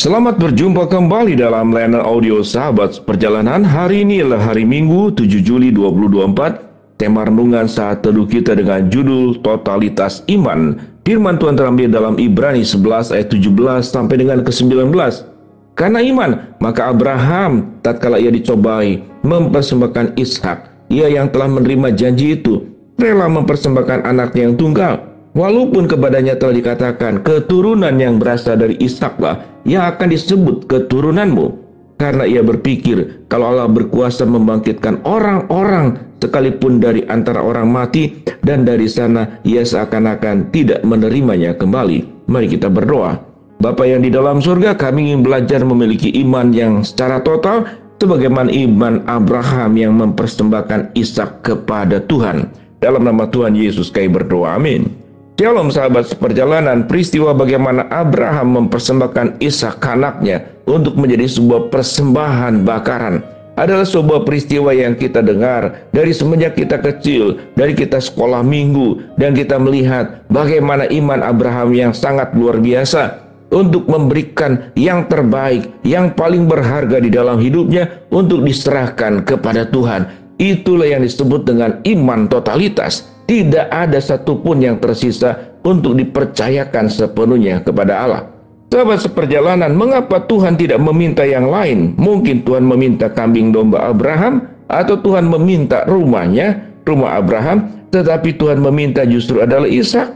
Selamat berjumpa kembali dalam layanan audio Sahabat Perjalanan. Hari ini adalah hari Minggu 7 Juli 2024. Tema renungan saat teduh kita dengan judul Totalitas Iman. Firman Tuhan terambil dalam Ibrani 11 ayat 17 sampai dengan ke-19. Karena iman, maka Abraham tatkala ia dicobai mempersembahkan Ishak, ia yang telah menerima janji itu, rela mempersembahkan anaknya yang tunggal. Walaupun kepadanya telah dikatakan, keturunan yang berasal dari Ishaklah yang akan disebut keturunanmu. Karena ia berpikir, kalau Allah berkuasa membangkitkan orang-orang sekalipun dari antara orang mati, dan dari sana ia seakan-akan tidak menerimanya kembali. Mari kita berdoa. Bapa yang di dalam surga, kami ingin belajar memiliki iman yang secara total, sebagaimana iman Abraham yang mempersembahkan Ishak kepada Tuhan. Dalam nama Tuhan Yesus kami berdoa, amin. Shalom sahabat seperjalanan, peristiwa bagaimana Abraham mempersembahkan Ishak anaknya untuk menjadi sebuah persembahan bakaran adalah sebuah peristiwa yang kita dengar dari semenjak kita kecil, dari kita sekolah minggu, dan kita melihat bagaimana iman Abraham yang sangat luar biasa untuk memberikan yang terbaik, yang paling berharga di dalam hidupnya untuk diserahkan kepada Tuhan. Itulah yang disebut dengan iman totalitas. Tidak ada satupun yang tersisa untuk dipercayakan sepenuhnya kepada Allah. Sahabat seperjalanan, mengapa Tuhan tidak meminta yang lain? Mungkin Tuhan meminta kambing domba Abraham, atau Tuhan meminta rumahnya, rumah Abraham, tetapi Tuhan meminta justru adalah Ishak.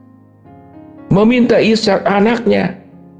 Meminta Ishak anaknya.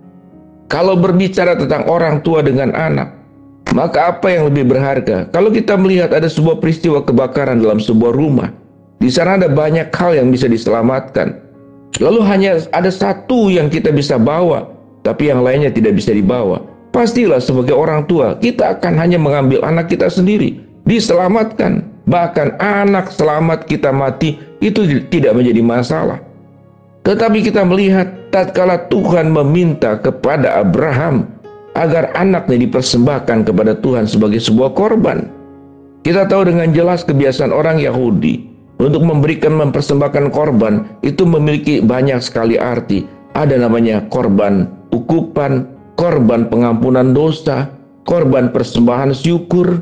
Kalau berbicara tentang orang tua dengan anak, maka apa yang lebih berharga? Kalau kita melihat ada sebuah peristiwa kebakaran dalam sebuah rumah, di sana ada banyak hal yang bisa diselamatkan. Lalu hanya ada satu yang kita bisa bawa, tapi yang lainnya tidak bisa dibawa. Pastilah sebagai orang tua, kita akan hanya mengambil anak kita sendiri, diselamatkan. Bahkan anak selamat kita mati, itu tidak menjadi masalah. Tetapi kita melihat, tatkala Tuhan meminta kepada Abraham agar anaknya dipersembahkan kepada Tuhan sebagai sebuah korban. Kita tahu dengan jelas kebiasaan orang Yahudi untuk mempersembahkan korban itu memiliki banyak sekali arti. Ada namanya korban ukupan, korban pengampunan dosa, korban persembahan syukur,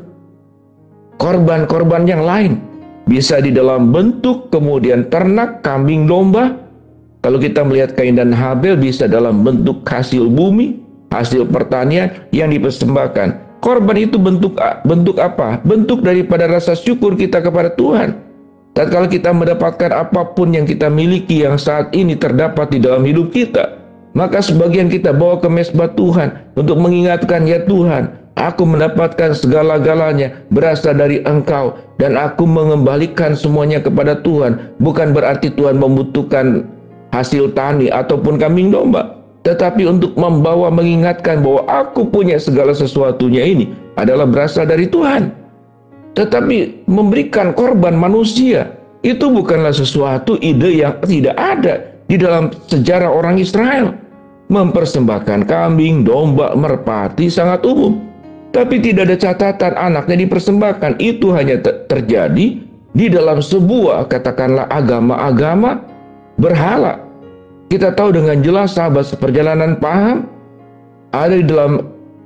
korban-korban yang lain. Bisa di dalam bentuk kemudian ternak, kambing, domba. Kalau kita melihat Kain dan Habel, bisa dalam bentuk hasil bumi, hasil pertanian yang dipersembahkan. Korban itu bentuk apa? Bentuk daripada rasa syukur kita kepada Tuhan. Tatkala kita mendapatkan apapun yang kita miliki yang saat ini terdapat di dalam hidup kita, maka sebagian kita bawa ke mezbah Tuhan untuk mengingatkan, ya Tuhan, aku mendapatkan segala-galanya berasal dari Engkau, dan aku mengembalikan semuanya kepada Tuhan. Bukan berarti Tuhan membutuhkan hasil tani ataupun kambing domba, tetapi untuk membawa mengingatkan bahwa aku punya segala sesuatunya ini adalah berasal dari Tuhan. Tetapi memberikan korban manusia itu bukanlah sesuatu ide yang tidak ada di dalam sejarah orang Israel. Mempersembahkan kambing, domba, merpati sangat umum. Tapi tidak ada catatan anaknya dipersembahkan. Itu hanya terjadi di dalam sebuah, katakanlah, agama-agama berhala. Kita tahu dengan jelas, sahabat seperjalanan paham, ada di dalam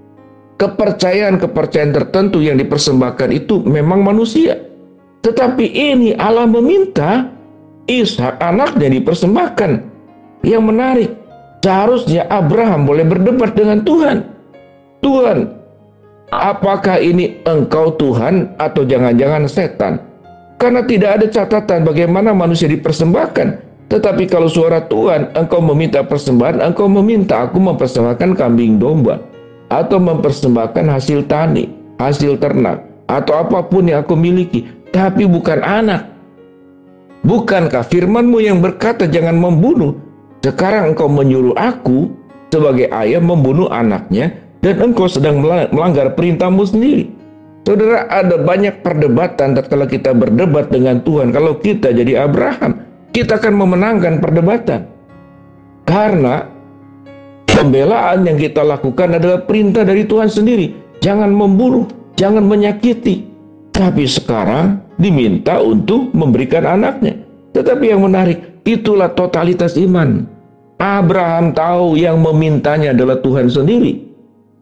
kepercayaan tertentu yang dipersembahkan itu memang manusia. Tetapi ini Allah meminta Ishak anaknya dipersembahkan. Yang menarik, seharusnya Abraham boleh berdebat dengan Tuhan. Tuhan, apakah ini Engkau Tuhan atau jangan-jangan setan? Karena tidak ada catatan bagaimana manusia dipersembahkan. Tetapi kalau suara Tuhan, Engkau meminta persembahan, Engkau meminta aku mempersembahkan kambing domba, atau mempersembahkan hasil tani, hasil ternak, atau apapun yang aku miliki, tapi bukan anak. Bukankah firman-Mu yang berkata jangan membunuh? Sekarang Engkau menyuruh aku sebagai ayah membunuh anaknya, dan Engkau sedang melanggar perintah-Mu sendiri. Saudara, ada banyak perdebatan tatkala kita berdebat dengan Tuhan. Kalau kita jadi Abraham, kita akan memenangkan perdebatan. Karena pembelaan yang kita lakukan adalah perintah dari Tuhan sendiri. Jangan membunuh, jangan menyakiti. Tapi sekarang diminta untuk memberikan anaknya. Tetapi yang menarik, itulah totalitas iman. Abraham tahu yang memintanya adalah Tuhan sendiri.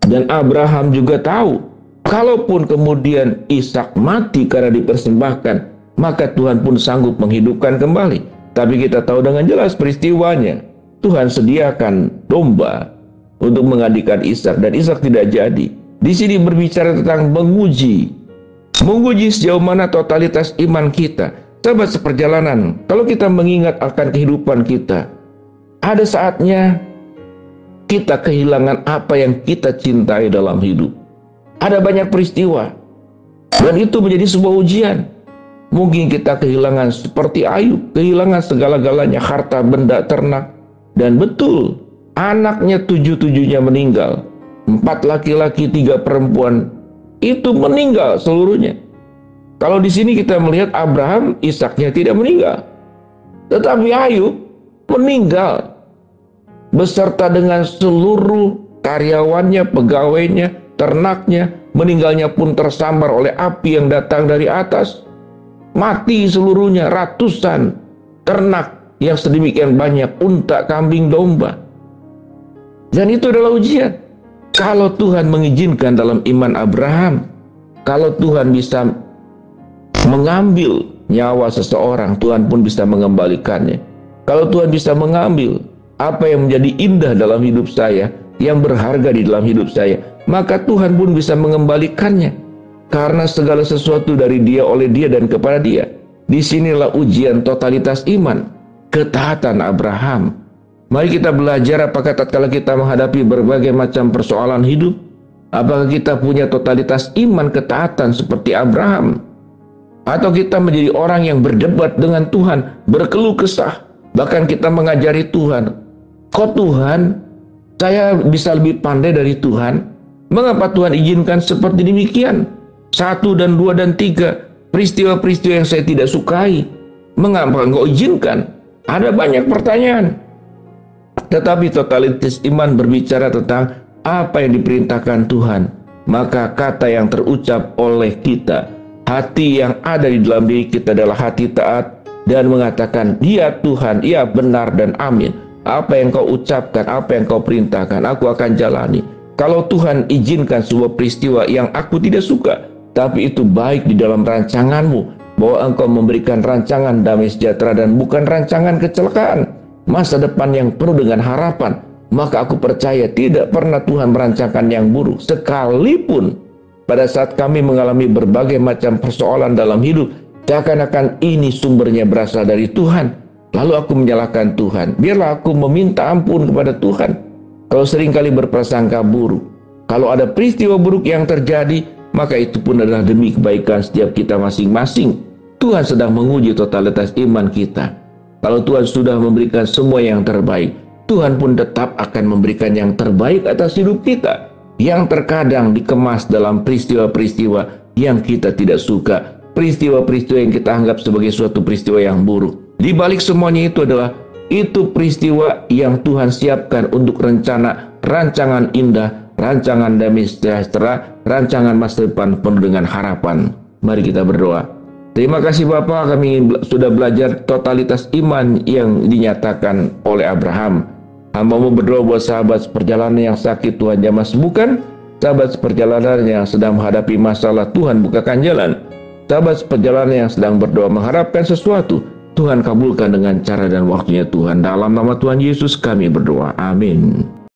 Dan Abraham juga tahu, kalaupun kemudian Ishak mati karena dipersembahkan, maka Tuhan pun sanggup menghidupkan kembali. Tapi kita tahu dengan jelas peristiwanya. Tuhan sediakan domba untuk menggantikan Ishak, dan Ishak tidak jadi. Di sini berbicara tentang menguji sejauh mana totalitas iman kita. Sahabat seperjalanan, kalau kita mengingat akan kehidupan kita, ada saatnya kita kehilangan apa yang kita cintai dalam hidup. Ada banyak peristiwa, dan itu menjadi sebuah ujian. Mungkin kita kehilangan seperti Ayub, kehilangan segala-galanya, harta, benda, ternak. Dan betul, anaknya 7-7-nya meninggal. 4 laki-laki, 3 perempuan, itu meninggal seluruhnya. Kalau di sini kita melihat Abraham, Ishaknya tidak meninggal. Tetapi Ayub meninggal beserta dengan seluruh karyawannya, pegawainya, ternaknya. Meninggalnya pun tersambar oleh api yang datang dari atas. Mati seluruhnya, ratusan ternak yang sedemikian banyak, unta, kambing, domba. Dan itu adalah ujian. Kalau Tuhan mengizinkan dalam iman Abraham, kalau Tuhan bisa mengambil nyawa seseorang, Tuhan pun bisa mengembalikannya. Kalau Tuhan bisa mengambil apa yang menjadi indah dalam hidup saya, yang berharga di dalam hidup saya, maka Tuhan pun bisa mengembalikannya. Karena segala sesuatu dari Dia, oleh Dia, dan kepada Dia. Disinilah ujian totalitas iman, ketaatan Abraham. Mari kita belajar apakah tatkala kita menghadapi berbagai macam persoalan hidup, apakah kita punya totalitas iman ketaatan seperti Abraham, atau kita menjadi orang yang berdebat dengan Tuhan, berkeluh kesah, bahkan kita mengajari Tuhan, kok Tuhan, saya bisa lebih pandai dari Tuhan, mengapa Tuhan izinkan seperti demikian? 1 dan 2 dan 3 peristiwa-peristiwa yang saya tidak sukai, mengapa Engkau izinkan? Ada banyak pertanyaan. Tetapi totalitas iman berbicara tentang apa yang diperintahkan Tuhan. Maka kata yang terucap oleh kita, hati yang ada di dalam diri kita adalah hati taat dan mengatakan, "Ya Tuhan, ya benar dan amin. Apa yang Kau ucapkan, apa yang Kau perintahkan, aku akan jalani." Kalau Tuhan izinkan sebuah peristiwa yang aku tidak suka, tapi itu baik di dalam rancangan-Mu, bahwa Engkau memberikan rancangan damai sejahtera dan bukan rancangan kecelakaan, masa depan yang penuh dengan harapan, maka aku percaya tidak pernah Tuhan merancangkan yang buruk. Sekalipun pada saat kami mengalami berbagai macam persoalan dalam hidup, seakan-akan ini sumbernya berasal dari Tuhan, lalu aku menyalahkan Tuhan. Biarlah aku meminta ampun kepada Tuhan kalau seringkali berprasangka buruk. Kalau ada peristiwa buruk yang terjadi, maka itu pun adalah demi kebaikan setiap kita masing-masing. Tuhan sedang menguji totalitas iman kita. Kalau Tuhan sudah memberikan semua yang terbaik, Tuhan pun tetap akan memberikan yang terbaik atas hidup kita, yang terkadang dikemas dalam peristiwa-peristiwa yang kita tidak suka, peristiwa-peristiwa yang kita anggap sebagai suatu peristiwa yang buruk. Di balik semuanya itu adalah peristiwa yang Tuhan siapkan untuk rancangan indah, rancangan damai sejahtera, rancangan masa depan penuh dengan harapan. Mari kita berdoa. Terima kasih Bapa, kami sudah belajar totalitas iman yang dinyatakan oleh Abraham. Hamba-Mu berdoa buat sahabat seperjalanan yang sakit, Tuhan jamah sembuhkan. Sahabat seperjalanan yang sedang menghadapi masalah, Tuhan bukakan jalan. Sahabat seperjalanan yang sedang berdoa mengharapkan sesuatu, Tuhan kabulkan dengan cara dan waktunya Tuhan. Dalam nama Tuhan Yesus kami berdoa. Amin.